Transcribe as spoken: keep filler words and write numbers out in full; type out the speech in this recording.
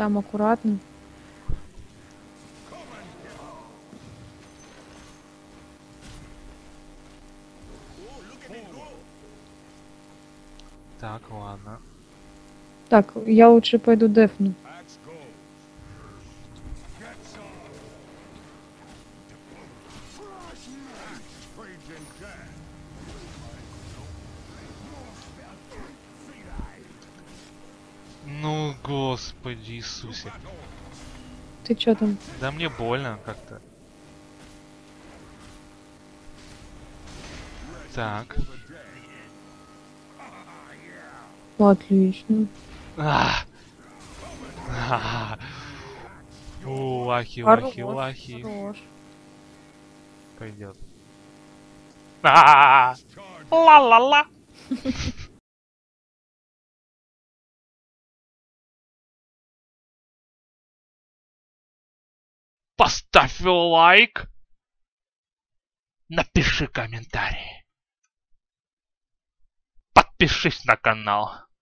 там аккуратно. Так, ладно. Так, я лучше пойду дефну. Ну, господи Иисусе. Ты чё там? Да мне больно как-то. Так. Отлично. А! А! У, лахи, Хорош, лахи, лахи. хорош. Пойдет. А! Ла-ла-ла. Поставь лайк. Напиши комментарий. Подпишись на канал.